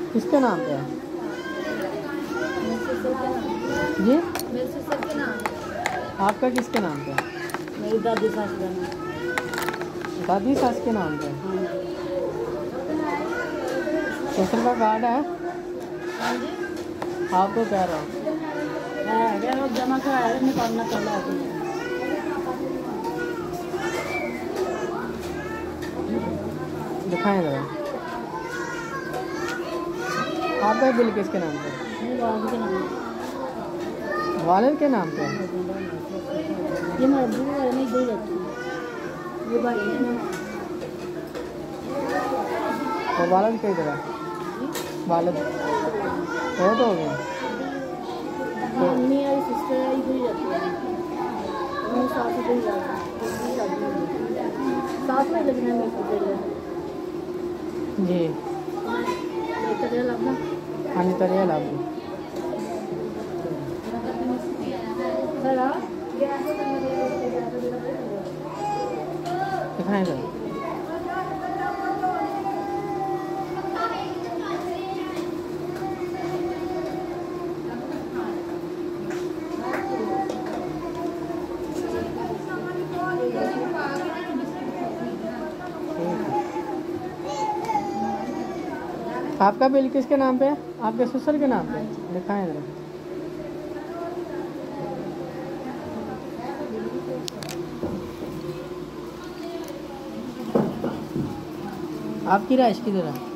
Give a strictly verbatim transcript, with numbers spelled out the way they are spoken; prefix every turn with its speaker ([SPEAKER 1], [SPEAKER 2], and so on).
[SPEAKER 1] किसके नाम पे है जी?
[SPEAKER 2] मेरे ससुर के नाम।
[SPEAKER 1] आपका किसके नाम पे है?
[SPEAKER 2] मेरी दादी सास का नाम।
[SPEAKER 1] दादी सास के नाम पे है?
[SPEAKER 2] हाँ
[SPEAKER 1] ससुर का कार्ड है?
[SPEAKER 2] हाँ जी।
[SPEAKER 1] आप तो कह रहे हो
[SPEAKER 2] है क्या वो जमा कराया निकालना चला है।
[SPEAKER 1] दिखाएं जरा। आपका बिल किसके नाम पे है?
[SPEAKER 2] मेरी दादी के नाम।
[SPEAKER 1] वालिद के नाम पे है?
[SPEAKER 2] ये मर्जी है नहीं दे जाती ये भाई है ना।
[SPEAKER 1] तो वालिद कई तरह वालिद वो तो हो गया।
[SPEAKER 2] मम्मी और सिस्टर आई दे जाती है। मेरी सास दे जाती है। साथ में लगना मेरे को दे
[SPEAKER 1] जी
[SPEAKER 2] तरिया लगना।
[SPEAKER 1] हाँ जी तरिया लाभ दिखाएं जरा। आपका बिल किसके नाम पे है? आपके ससुर के नाम पे? दिखाएं जरा। आपकी राइश किधर है?